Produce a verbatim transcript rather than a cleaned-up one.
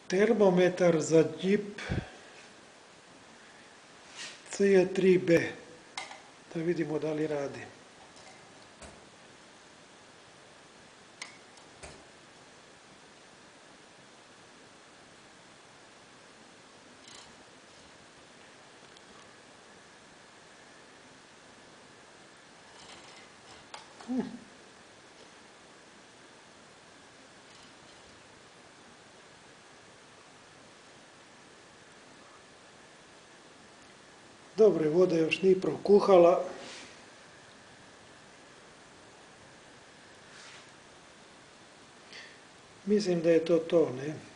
Termometar za Jeep C tri B. Da vidimo da li radi. Hmm. Dobro, voda još nije prokuhala. Mislim da je to to, ne?